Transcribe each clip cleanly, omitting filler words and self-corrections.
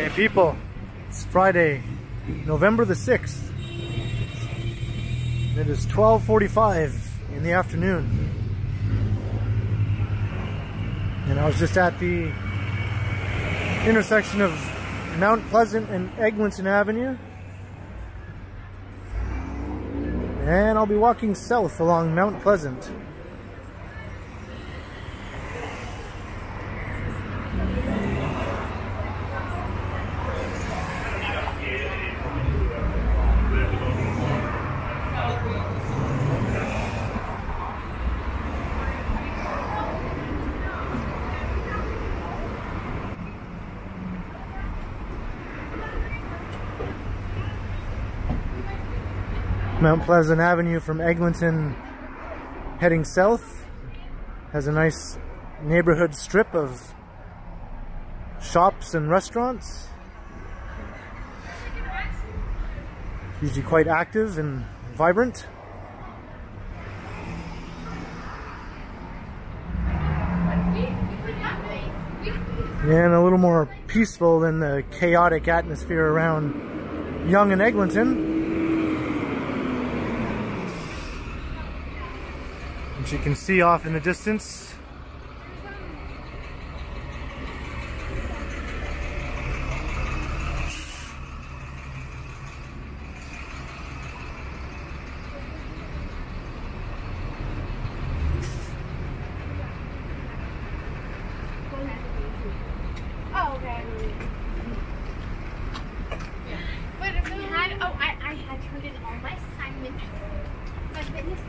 Hey people, it's Friday, November the 6th. It is 12:45 in the afternoon. And I was just at the intersection of Mount Pleasant and Eglinton Avenue. And I'll be walking south along Mount Pleasant. Mount Pleasant Avenue from Eglinton heading south has a nice neighborhood strip of shops and restaurants. It's usually quite active and vibrant. And a little more peaceful than the chaotic atmosphere around Yonge and Eglinton. Which you can see off in the distance. Oh, okay. But if we had, I had turned in all my assignments. My fitness.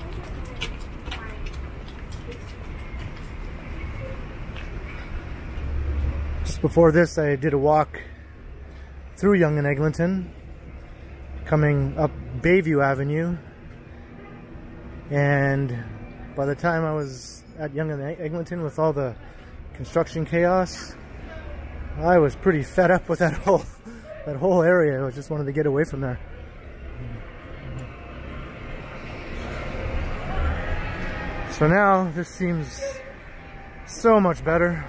Just before this, I did a walk through Yonge and Eglinton, coming up Bayview Avenue, and by the time I was at Yonge and Eglinton with all the construction chaos, I was pretty fed up with that whole area. I just wanted to get away from there. So now this seems so much better.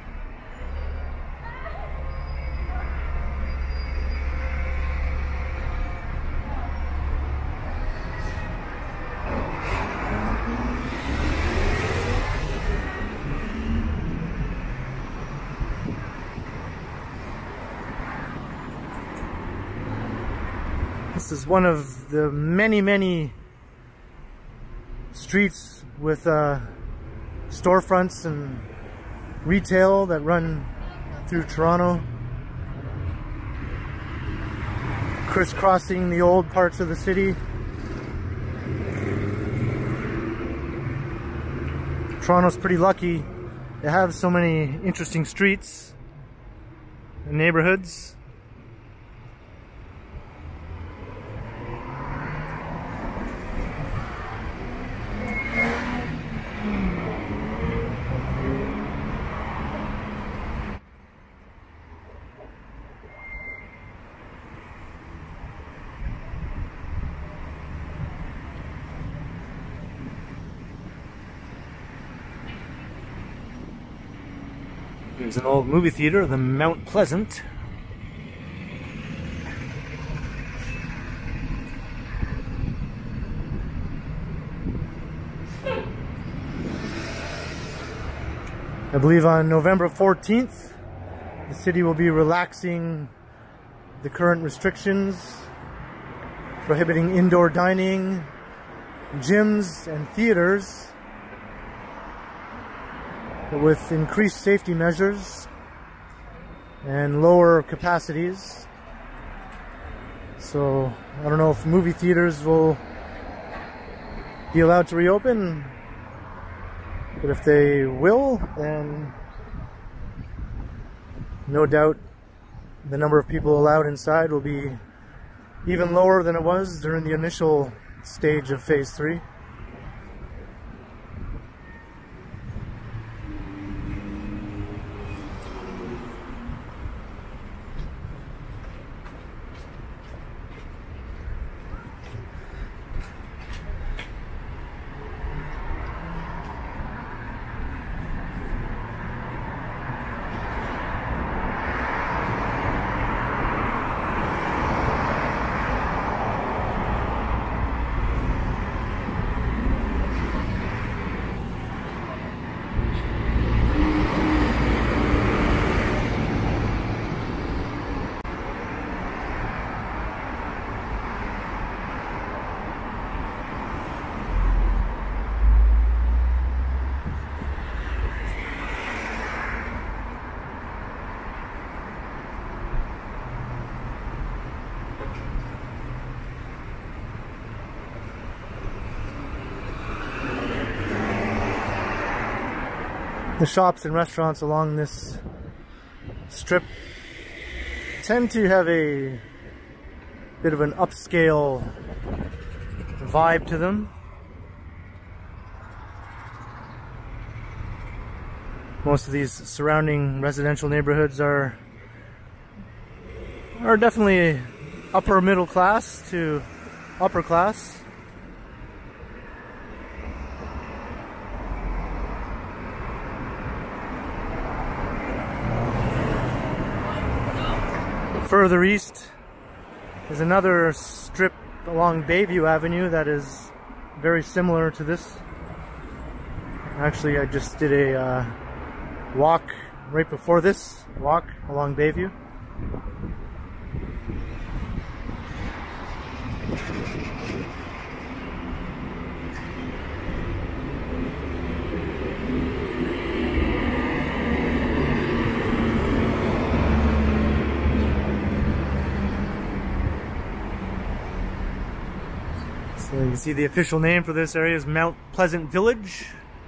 This is one of the many streets with storefronts and retail that run through Toronto, crisscrossing the old parts of the city. Toronto's pretty lucky to have so many interesting streets and neighborhoods. There's an old movie theater, the Mount Pleasant. I believe on November 14th, the city will be relaxing the current restrictions, prohibiting indoor dining, gyms, and theaters, with increased safety measures and lower capacities. So I don't know if movie theaters will be allowed to reopen, but if they will, then no doubt the number of people allowed inside will be even lower than it was during the initial stage of Phase 3. The shops and restaurants along this strip tend to have a bit of an upscale vibe to them. Most of these surrounding residential neighborhoods are definitely upper middle class to upper class. Further east is another strip along Bayview Avenue that is very similar to this. Actually, I just did a walk right before this walk along Bayview. So you can see the official name for this area is Mount Pleasant Village.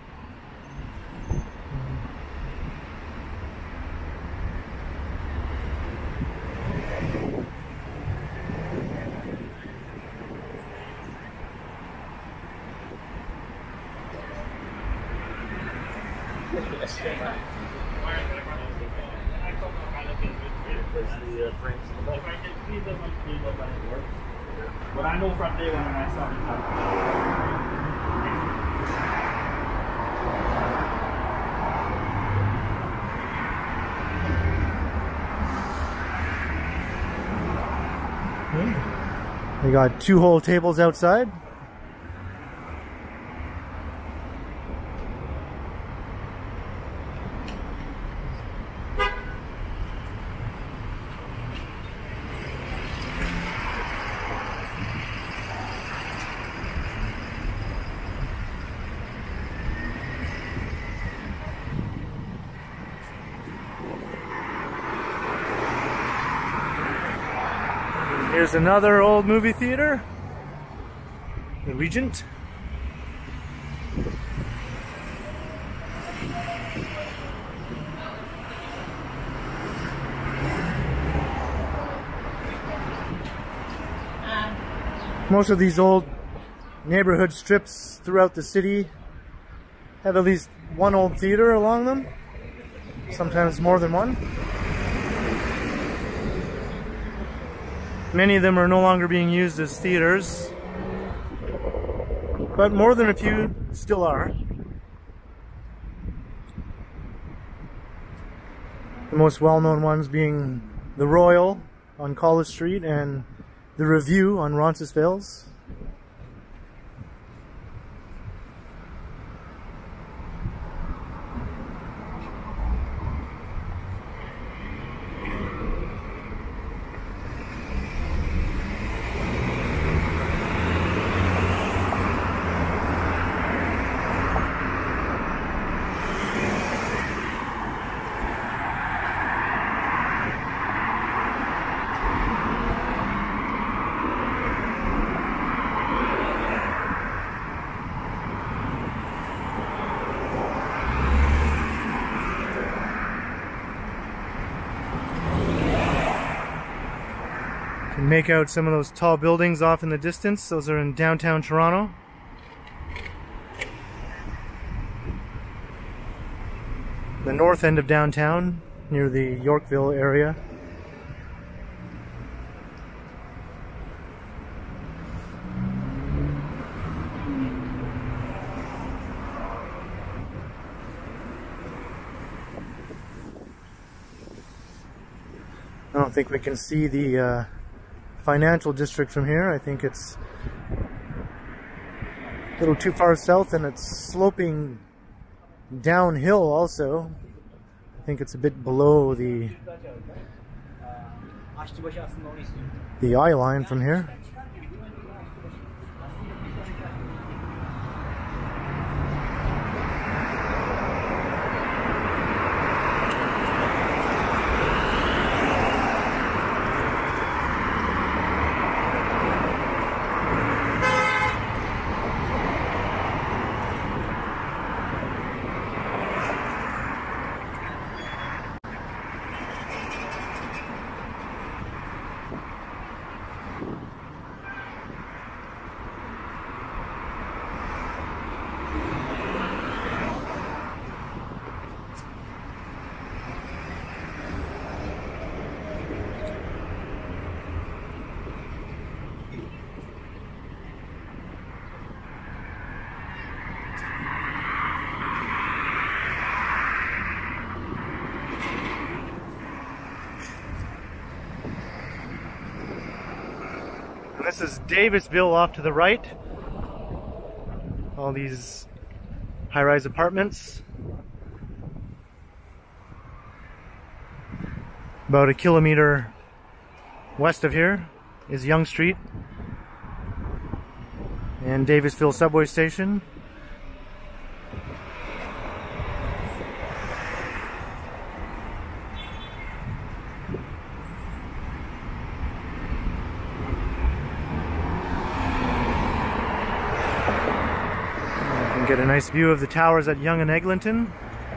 But I know from day one when I started We got 2 whole tables outside. Here's another old movie theater, the Regent. Most of these old neighborhood strips throughout the city have at least one old theater along them, sometimes more than one. Many of them are no longer being used as theaters, but more than a few still are. The most well-known ones being the Royal on College Street and the Review on Roncesvalles. Make out some of those tall buildings off in the distance. Those are in downtown Toronto. The north end of downtown, near the Yorkville area. I don't think we can see the financial district from here. I think it's a little too far south and it's sloping downhill also. I think it's a bit below the eye line from here. This is Davisville off to the right. All these high-rise apartments. About a kilometer west of here is Yonge Street and Davisville subway station. You can get a nice view of the towers at Yonge and Eglinton.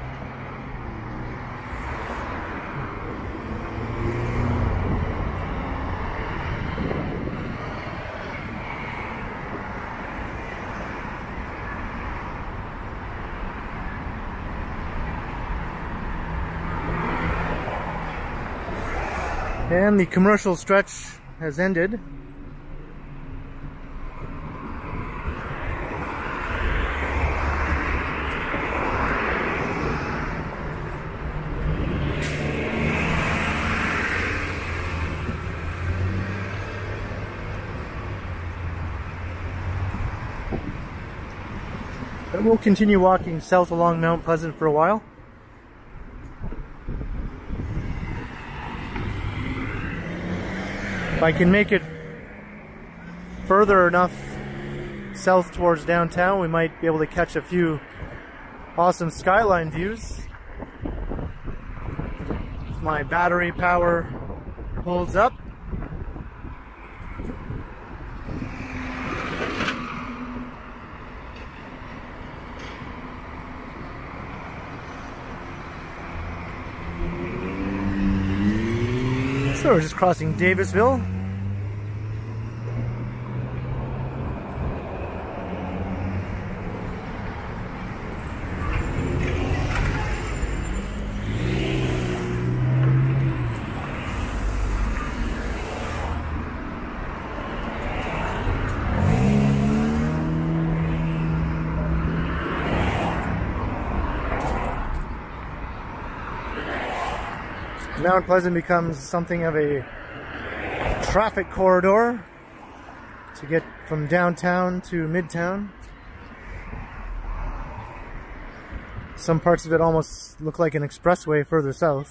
And the commercial stretch has ended. But we'll continue walking south along Mount Pleasant for a while. If I can make it further enough south towards downtown, we might be able to catch a few awesome skyline views. If my battery power holds up. So we're just crossing Davisville. Mount Pleasant becomes something of a traffic corridor to get from downtown to midtown. Some parts of it almost look like an expressway further south.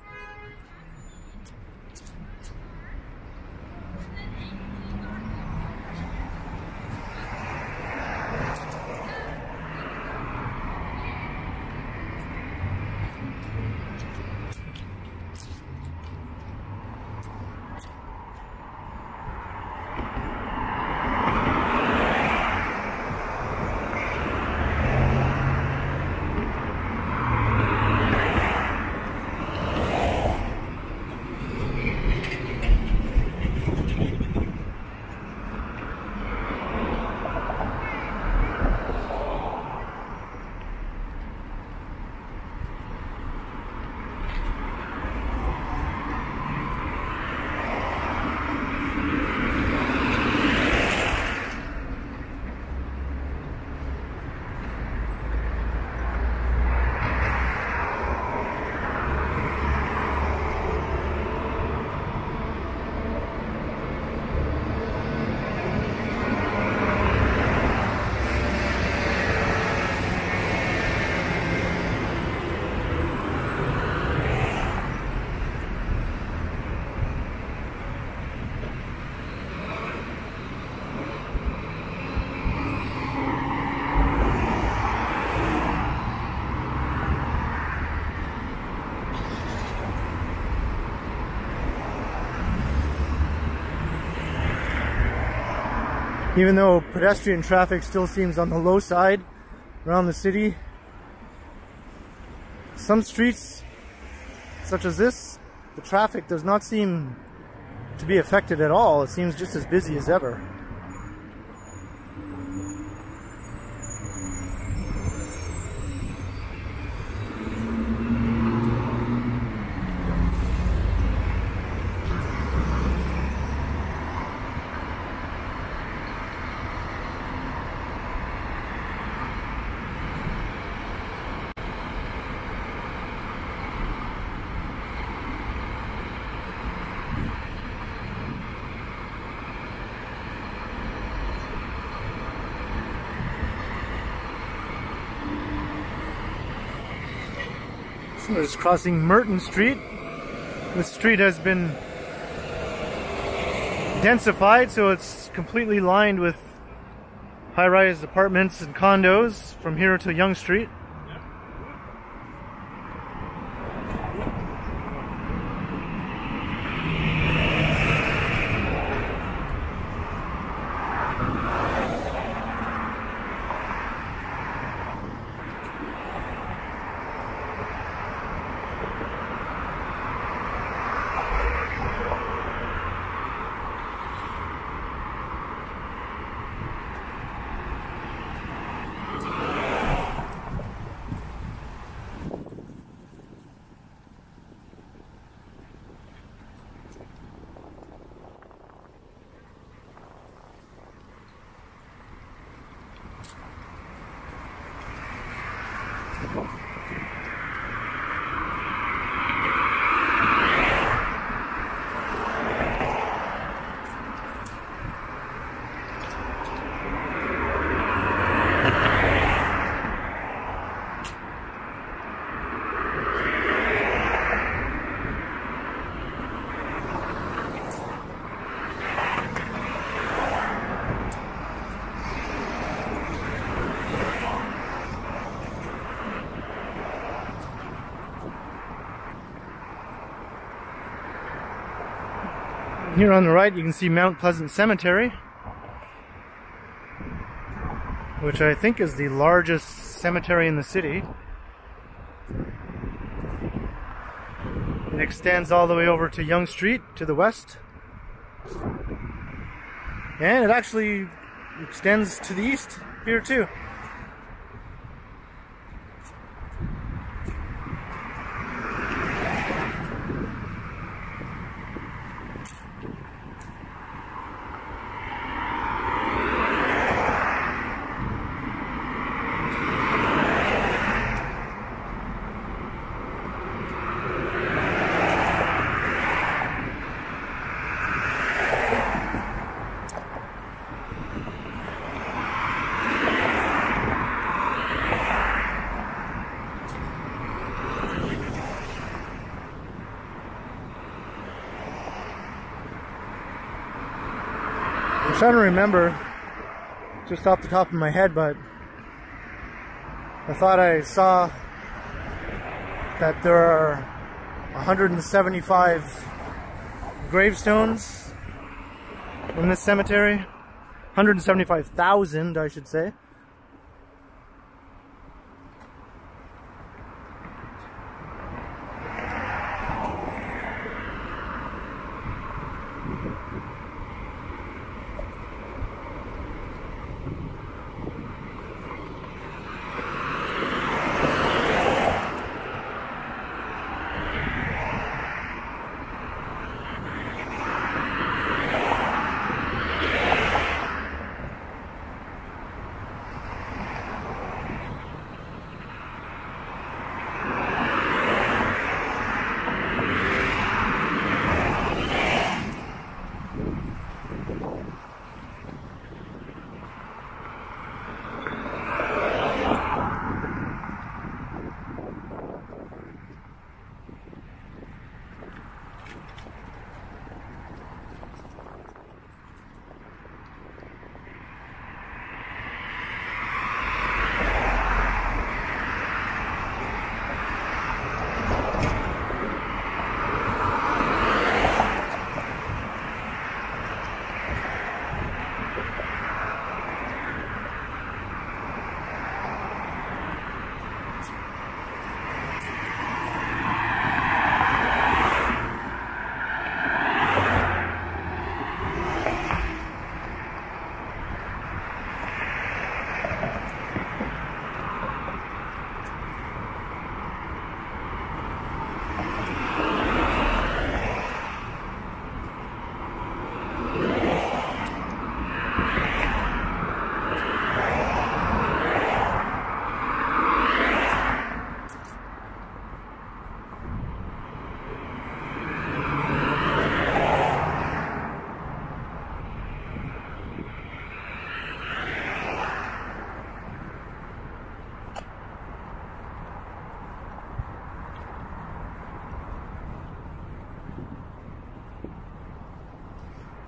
Even though pedestrian traffic still seems on the low side around the city, some streets, such as this, the traffic does not seem to be affected at all. It seems just as busy as ever. So we're just crossing Merton Street. This street has been densified, so it's completely lined with high-rise apartments and condos from here to Yonge Street. Here on the right you can see Mount Pleasant Cemetery, which I think is the largest cemetery in the city. It extends all the way over to Yonge Street to the west, and it actually extends to the east here too. I'm trying to remember just off the top of my head, but I thought I saw that there are 175 gravestones in this cemetery. 175,000, I should say.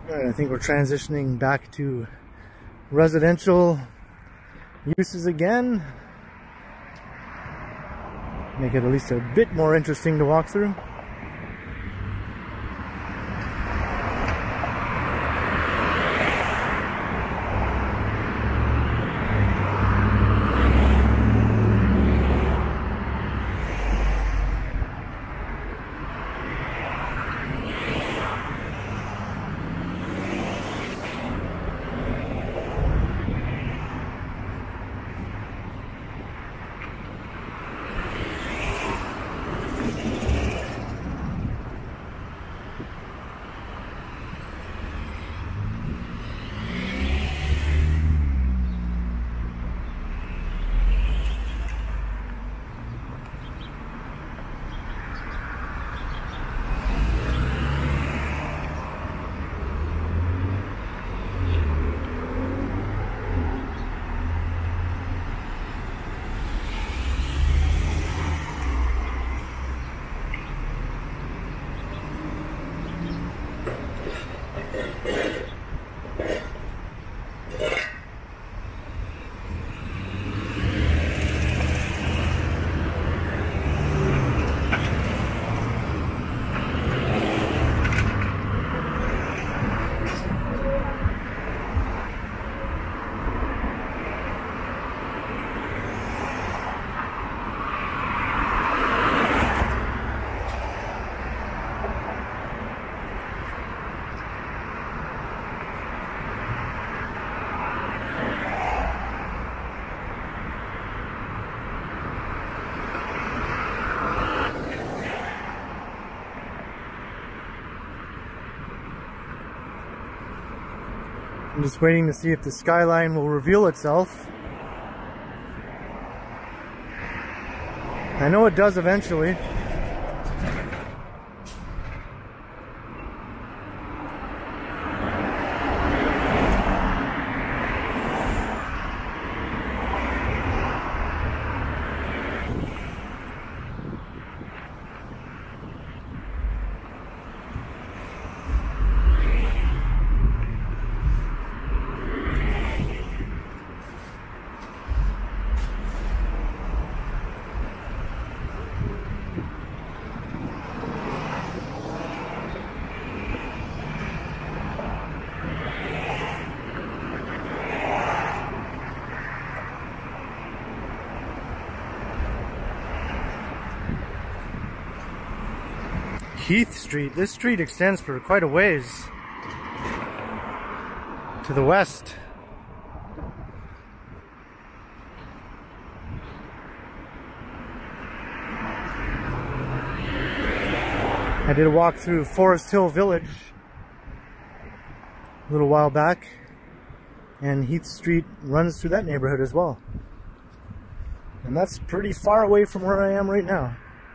Alright, I think we're transitioning back to residential uses again. Make it at least a bit more interesting to walk through. I'm just waiting to see if the skyline will reveal itself. I know it does eventually. Heath Street. This street extends for quite a ways to the west. I did a walk through Forest Hill Village a little while back, and Heath Street runs through that neighborhood as well. And that's pretty far away from where I am right now.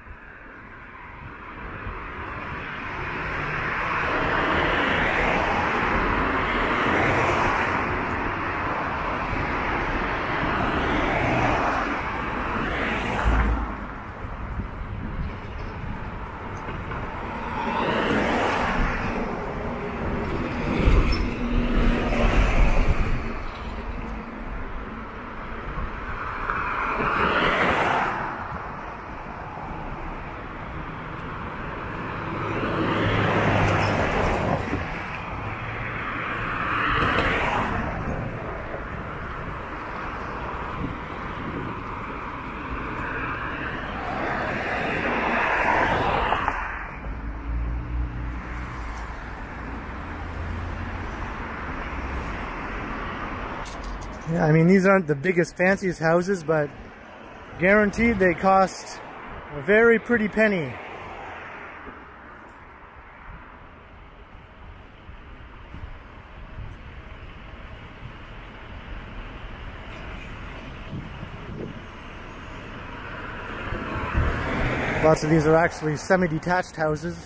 Yeah, I mean, these aren't the biggest, fanciest houses, but guaranteed they cost a very pretty penny. Lots of these are actually semi-detached houses.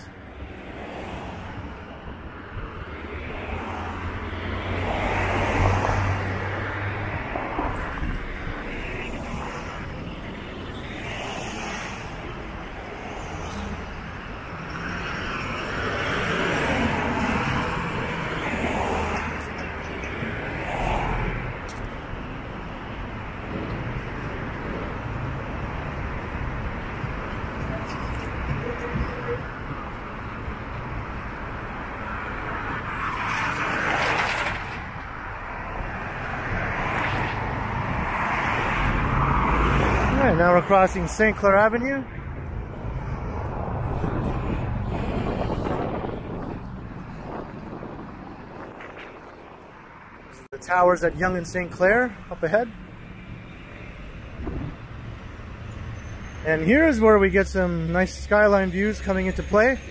now we're crossing St. Clair Avenue. The towers at Yonge and St. Clair up ahead. And here's where we get some nice skyline views coming into play.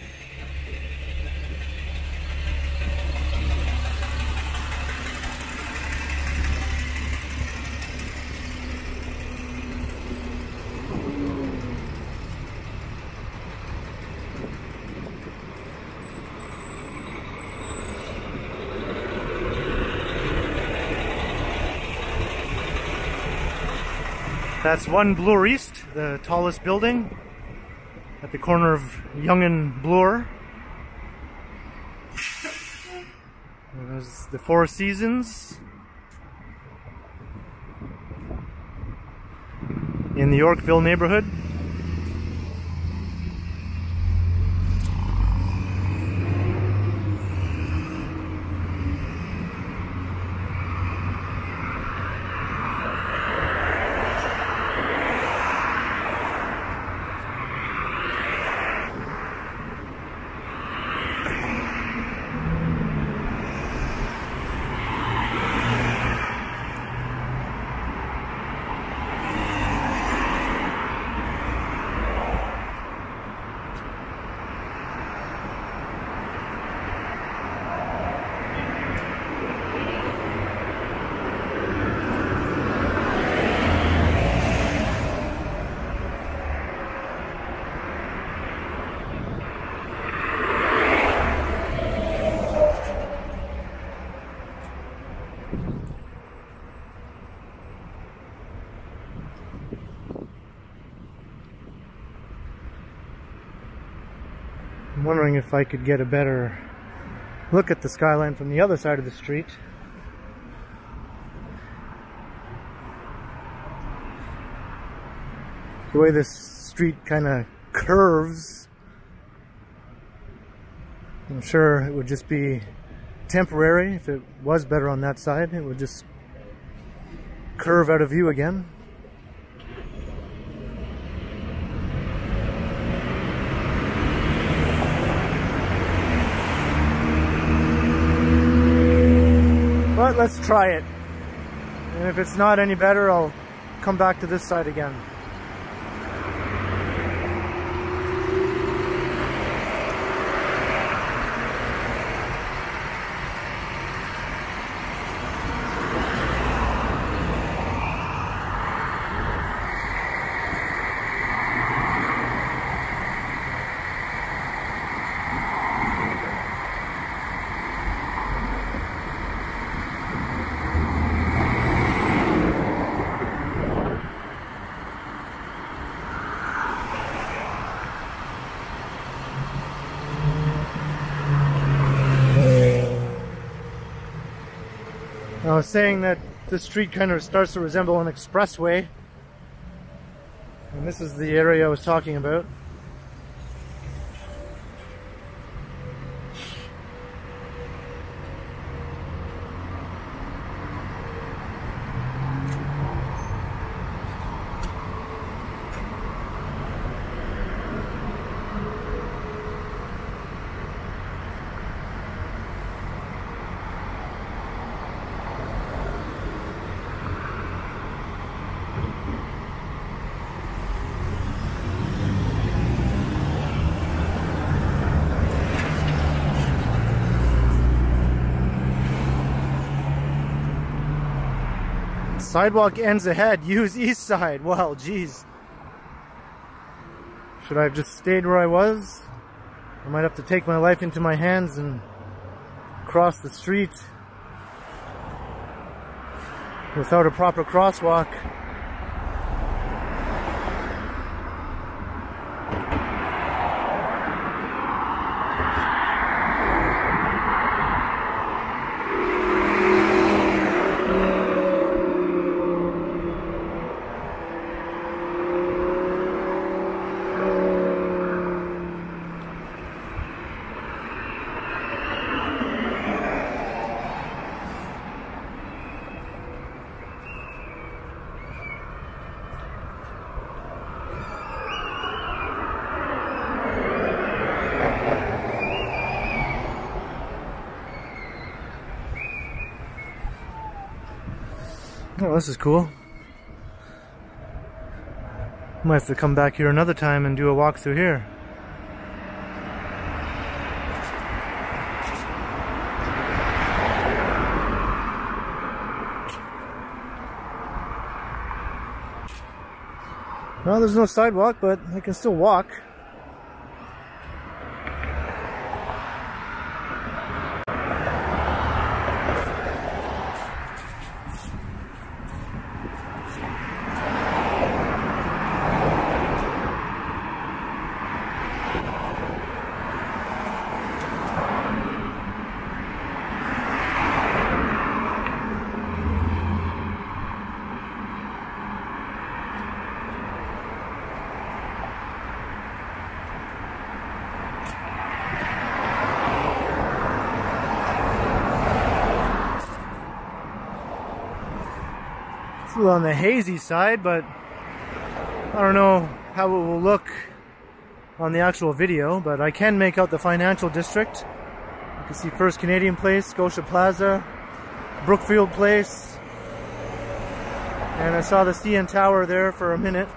That's 1 Bloor East, the tallest building at the corner of Yonge and Bloor. There's the Four Seasons in the Yorkville neighborhood. I'm wondering if I could get a better look at the skyline from the other side of the street. The way this street kind of curves, I'm sure it would just be temporary. If it was better on that side, it would just curve out of view again. But let's try it. And if it's not any better, I'll come back to this side again. I was saying that this street kind of starts to resemble an expressway, and this is the area I was talking about. Sidewalk ends ahead. Use east side. Well, geez. Should I have just stayed where I was? I might have to take my life into my hands and cross the street without a proper crosswalk. Oh, this is cool. Might have to come back here another time and do a walk through here. Well, there's no sidewalk, but I can still walk. It's a little on the hazy side, but I don't know how it will look on the actual video, but I can make out the financial district. You can see First Canadian Place, Scotia Plaza, Brookfield Place, and I saw the CN Tower there for a minute.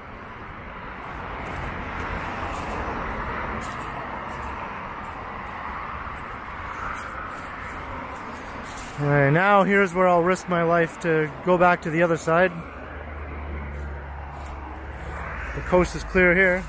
Alright, now here's where I'll risk my life to go back to the other side. The coast is clear here.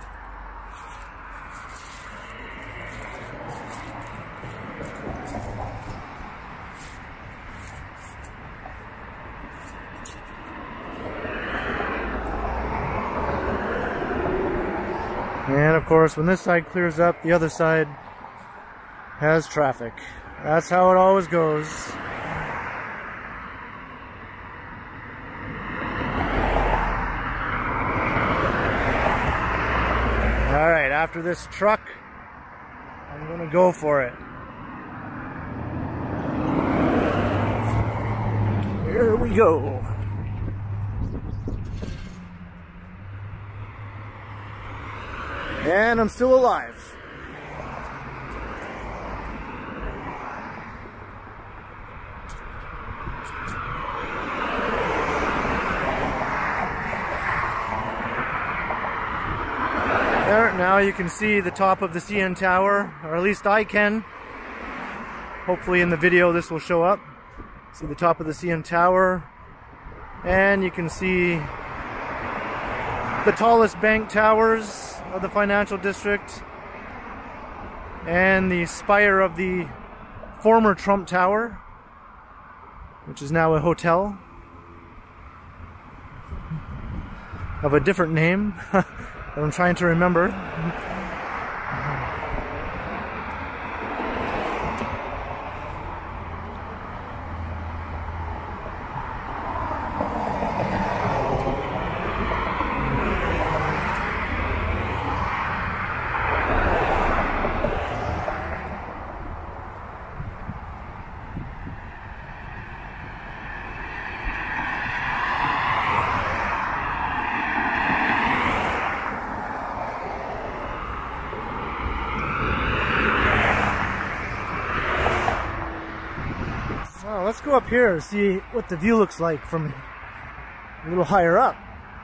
And of course, when this side clears up, the other side has traffic. That's how it always goes. Alright, after this truck, I'm gonna go for it. Here we go. And I'm still alive. There, now you can see the top of the CN Tower, or at least I can. Hopefully in the video this will show up. See the top of the CN Tower, and you can see the tallest bank towers of the financial district and the spire of the former Trump Tower, which is now a hotel of a different name that I'm trying to remember. Oh, let's go up here and see what the view looks like from a little higher up.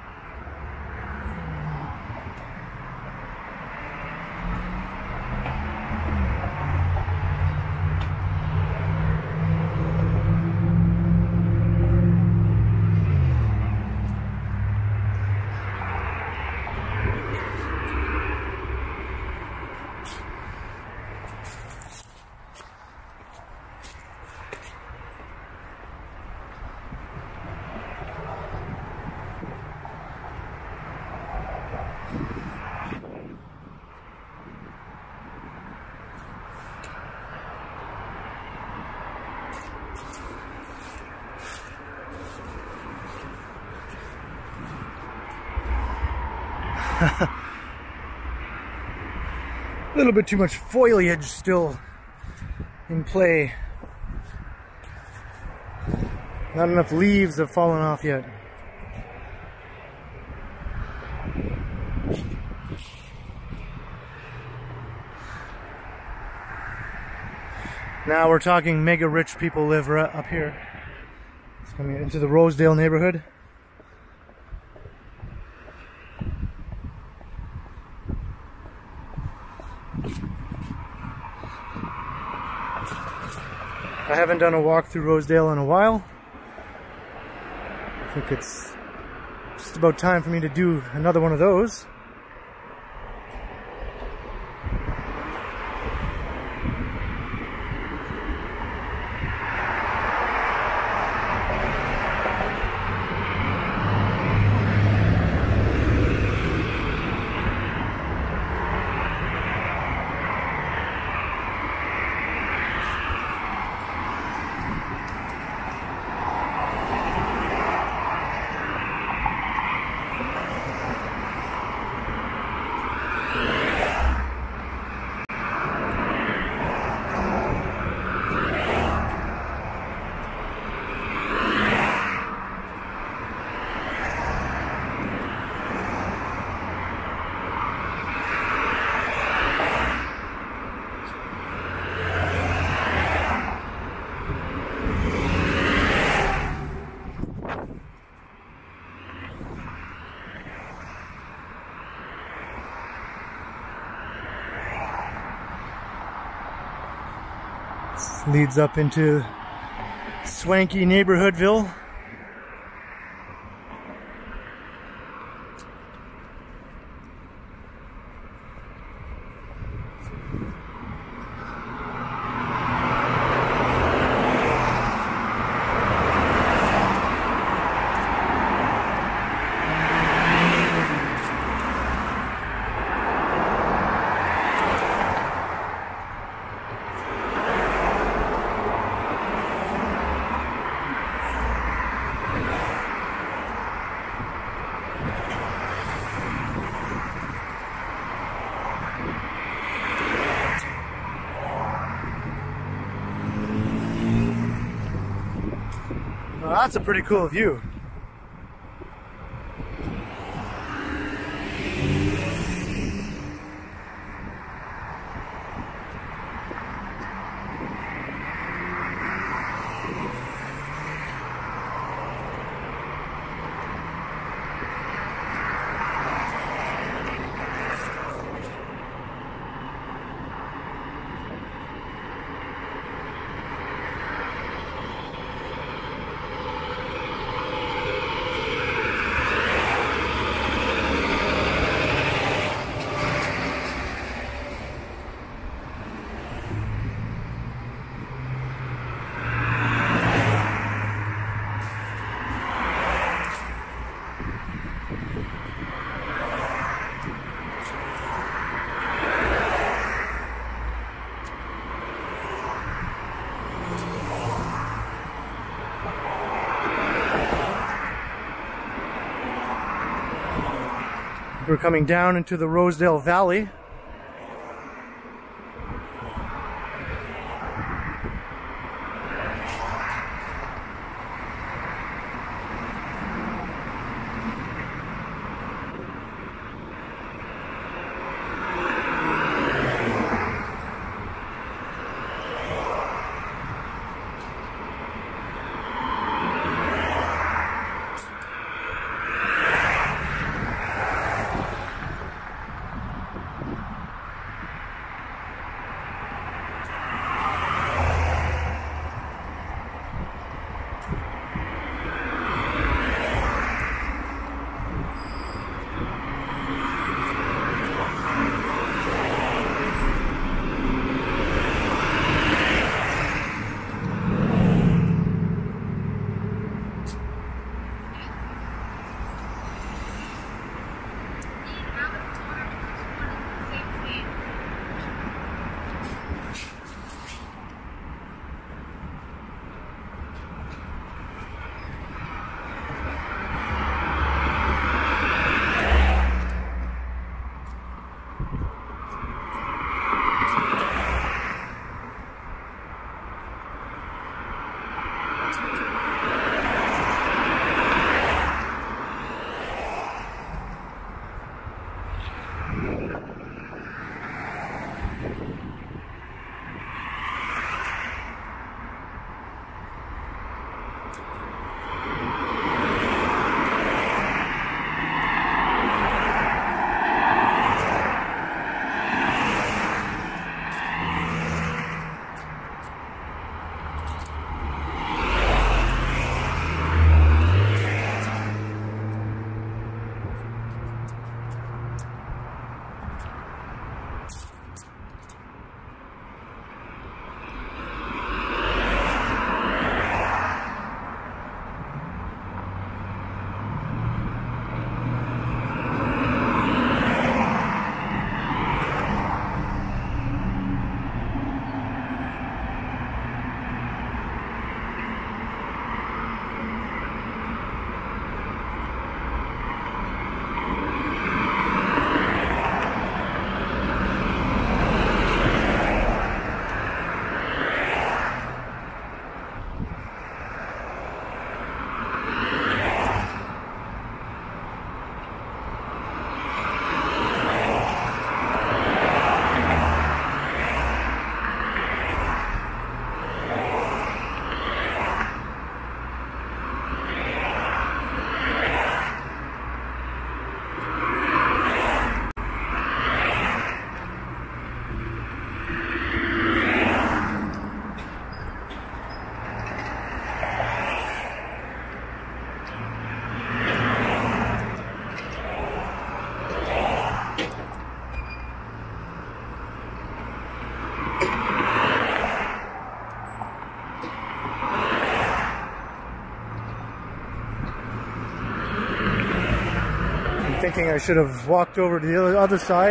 A little bit too much foliage still in play. Not enough leaves have fallen off yet. Now we're talking mega rich people live up here. It's Coming into the Rosedale neighborhood. I haven't done a walk through Rosedale in a while. I think it's just about time for me to do another one of those. Leads up into swanky neighborhoodville. Well, that's a pretty cool view. We're coming down into the Rosedale Valley. thinking I should have walked over to the other side.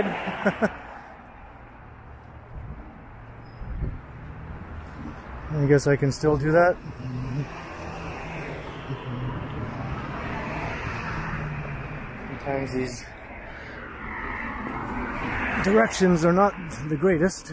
I guess I can still do that. Sometimes these directions are not the greatest.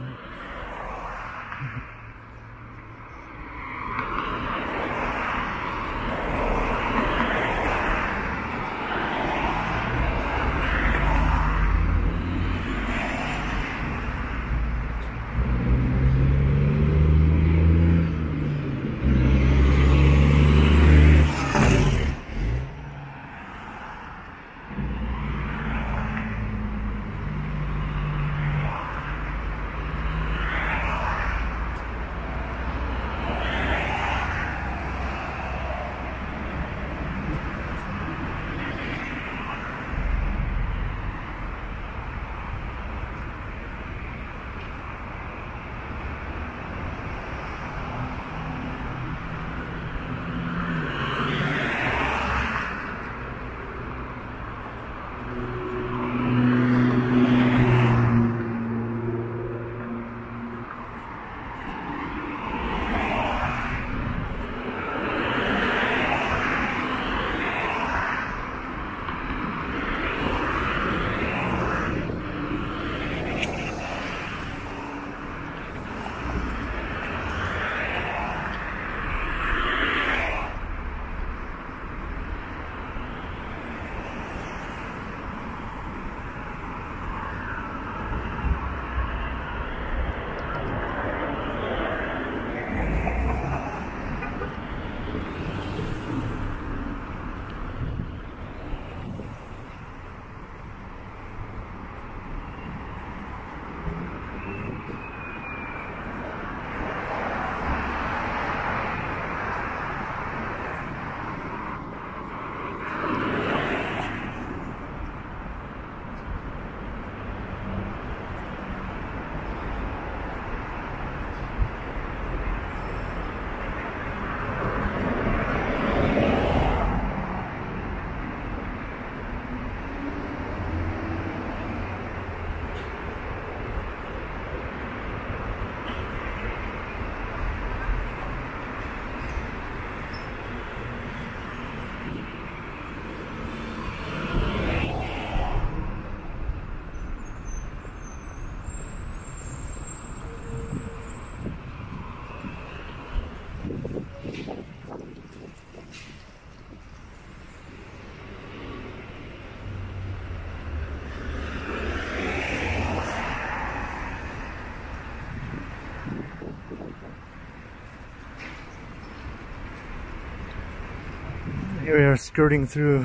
Here we are skirting through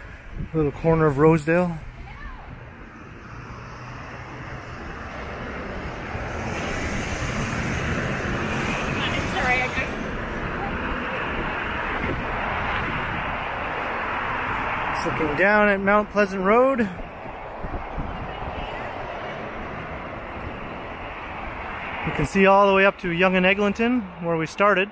a little corner of Rosedale. Just looking down at Mount Pleasant Road. You can see all the way up to Yonge and Eglinton, where we started.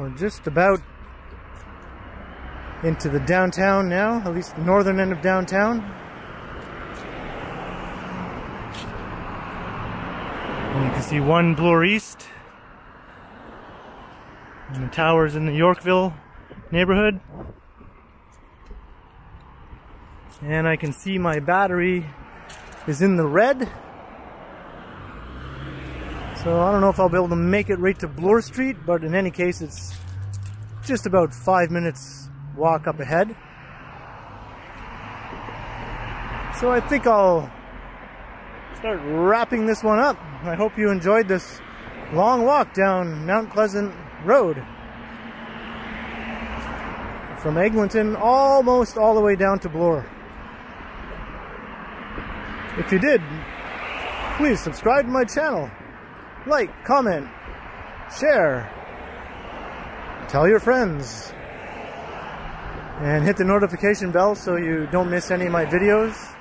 We're just about into the downtown now, at least the northern end of downtown. And you can see one Bloor East. And the towers in the Yorkville neighborhood. And I can see my battery is in the red. So I don't know if I'll be able to make it right to Bloor Street, but in any case it's just about 5 minutes walk up ahead. So I think I'll start wrapping this one up. I hope you enjoyed this long walk down Mount Pleasant Road. From Eglinton almost all the way down to Bloor. If you did, please subscribe to my channel. Like, comment, share, tell your friends, and hit the notification bell so you don't miss any of my videos.